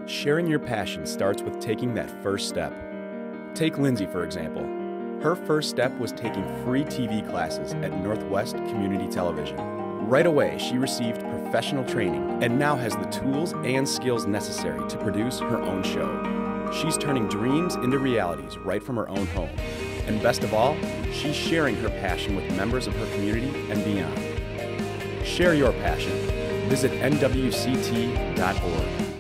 Sharing your passion starts with taking that first step. Take Lindsay, for example. Her first step was taking free TV classes at Northwest Community Television. Right away, she received professional training and now has the tools and skills necessary to produce her own show. She's turning dreams into realities right from her own home. And best of all, she's sharing her passion with members of her community and beyond. Share your passion. Visit nwct.org.